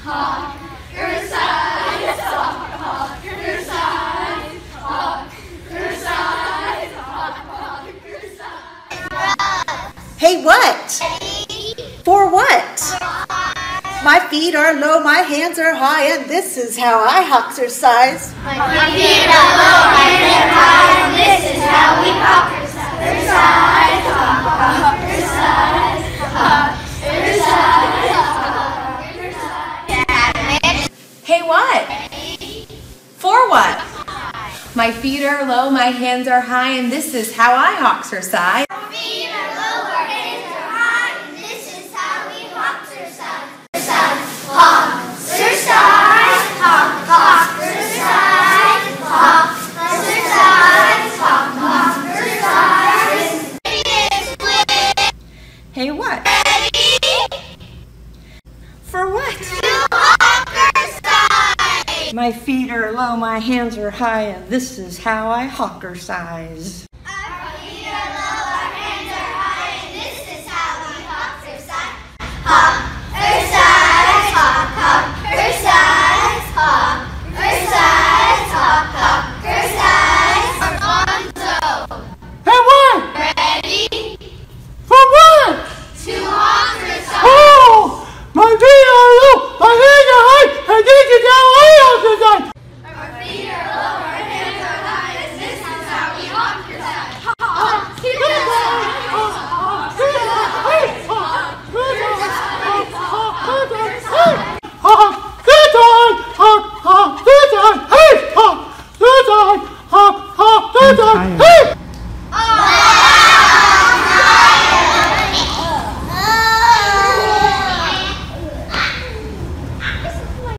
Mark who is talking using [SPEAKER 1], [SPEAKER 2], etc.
[SPEAKER 1] Hawkercise, Hawkercise, Hawkercise, Hawkercise.
[SPEAKER 2] Hey, what? For what? My feet are low, my hands are high, and this is how I hawkercise.
[SPEAKER 1] My feet are low, my hands are high, and this is how we hawkercise.
[SPEAKER 3] Hey, what? For what? My feet are low, my hands are high, and this is how I hawkercise.
[SPEAKER 1] Our feet are low, our hands are high, and this is how we hawkercise. Hawkercise, hawkercise, hawkercise, hawkercise.
[SPEAKER 2] Hey, what? For what? My feet are low, my hands are high, and this is how I hawkercise.
[SPEAKER 1] Our feet are low, our hands are high, and this is how we hawkercise.